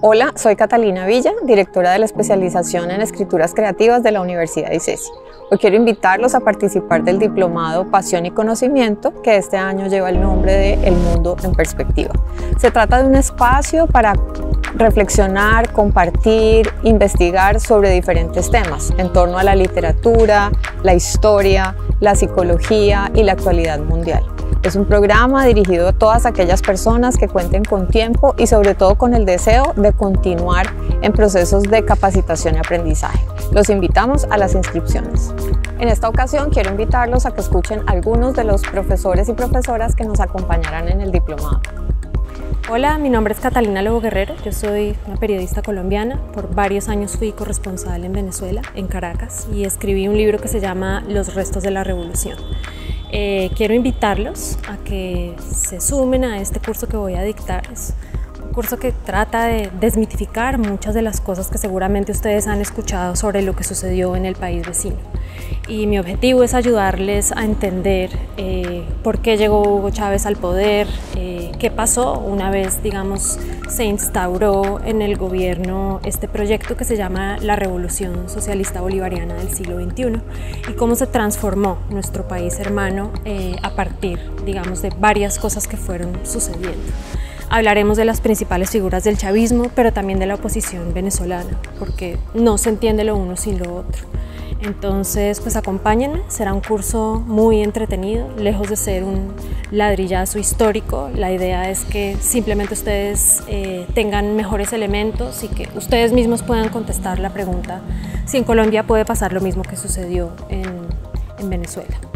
Hola, soy Catalina Villa, directora de la especialización en escrituras creativas de la Universidad ICESI. Hoy quiero invitarlos a participar del diplomado Pasión y Conocimiento, que este año lleva el nombre de El Mundo en Perspectiva. Se trata de un espacio para reflexionar, compartir, investigar sobre diferentes temas en torno a la literatura, la historia, la psicología y la actualidad mundial. Es un programa dirigido a todas aquellas personas que cuenten con tiempo y sobre todo con el deseo de continuar en procesos de capacitación y aprendizaje. Los invitamos a las inscripciones. En esta ocasión quiero invitarlos a que escuchen algunos de los profesores y profesoras que nos acompañarán en el diplomado. Hola, mi nombre es Catalina Lobo Guerrero, yo soy una periodista colombiana. Por varios años fui corresponsal en Venezuela, en Caracas, y escribí un libro que se llama Los restos de la revolución. Quiero invitarlos a que se sumen a este curso que voy a dictar. Es un curso que trata de desmitificar muchas de las cosas que seguramente ustedes han escuchado sobre lo que sucedió en el país vecino. Y mi objetivo es ayudarles a entender por qué llegó Hugo Chávez al poder, qué pasó una vez, digamos, se instauró en el gobierno este proyecto que se llama la Revolución Socialista Bolivariana del siglo XXI y cómo se transformó nuestro país hermano a partir, digamos, de varias cosas que fueron sucediendo. Hablaremos de las principales figuras del chavismo, pero también de la oposición venezolana, porque no se entiende lo uno sin lo otro. Entonces, pues acompáñenme, será un curso muy entretenido, lejos de ser un ladrillazo histórico. La idea es que simplemente ustedes tengan mejores elementos y que ustedes mismos puedan contestar la pregunta si en Colombia puede pasar lo mismo que sucedió en Venezuela.